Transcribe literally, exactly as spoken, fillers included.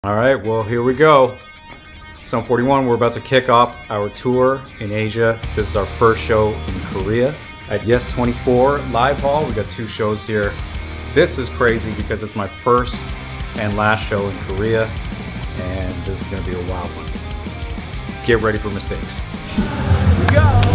All right, well, here we go. Sum forty-one, we're about to kick off our tour in Asia. This is our first show in Korea at Yes twenty-four Live Hall. We got two shows here. This is crazy because it's my first and last show in Korea, and this is gonna be a wild one. Get ready for mistakes. Here we go.